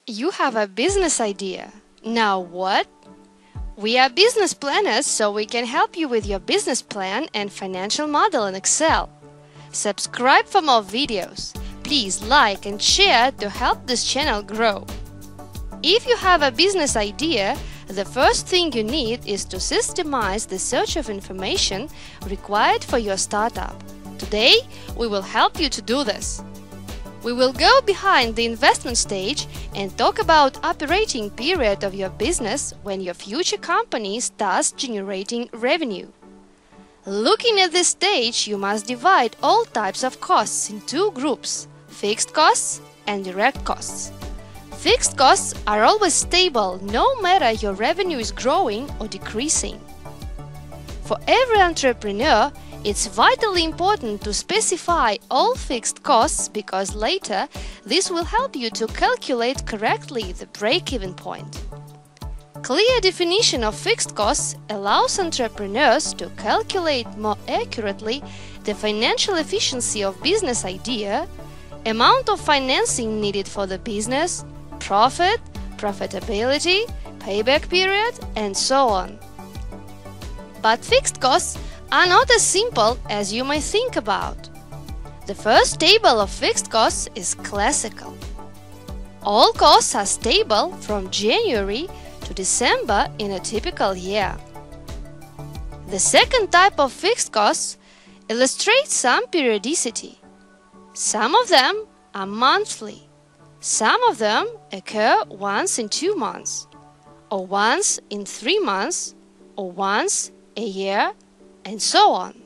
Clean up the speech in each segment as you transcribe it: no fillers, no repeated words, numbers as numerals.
You have a business idea. Now what? We are business planners, so we can help you with your business plan and financial model in Excel. Subscribe for more videos. Please like and share to help this channel grow. If you have a business idea, the first thing you need is to systemize the search of information required for your startup. Today, we will help you to do this. We will go behind the investment stage and talk about operating period of your business when your future company starts generating revenue. Looking at this stage, you must divide all types of costs in two groups: fixed costs and direct costs. Fixed costs are always stable no matter your revenue is growing or decreasing. For every entrepreneur, it's vitally important to specify all fixed costs because later this will help you to calculate correctly the break-even point. Clear definition of fixed costs allows entrepreneurs to calculate more accurately the financial efficiency of business idea, amount of financing needed for the business, profit, profitability, payback period, and so on. But fixed costs are not as simple as you might think about. The first table of fixed costs is classical. All costs are stable from January to December in a typical year. The second type of fixed costs illustrates some periodicity. Some of them are monthly. Some of them occur once in 2 months, or once in 3 months, or once a year, and so on.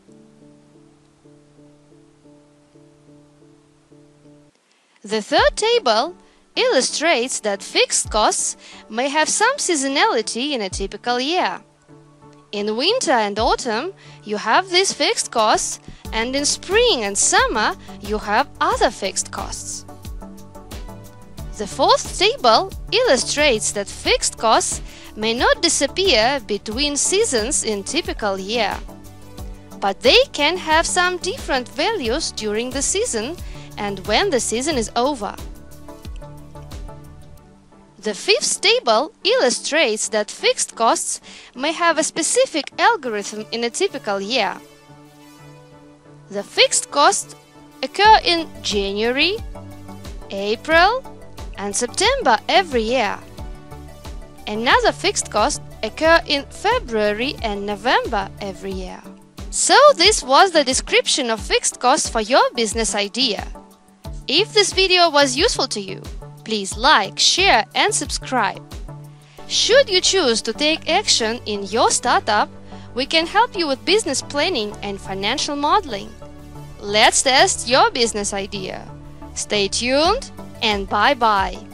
The third table illustrates that fixed costs may have some seasonality in a typical year. In winter and autumn, you have these fixed costs, and in spring and summer, you have other fixed costs. The fourth table illustrates that fixed costs may not disappear between seasons in typical year, but they can have some different values during the season and when the season is over. The fifth table illustrates that fixed costs may have a specific algorithm in a typical year. The fixed costs occur in January, April, and September every year. Another fixed costs occur in February and November every year. So this was the description of fixed costs for your business idea. If this video was useful to you, please like, share and subscribe. Should you choose to take action in your startup, we can help you with business planning and financial modeling. Let's test your business idea. Stay tuned and bye-bye.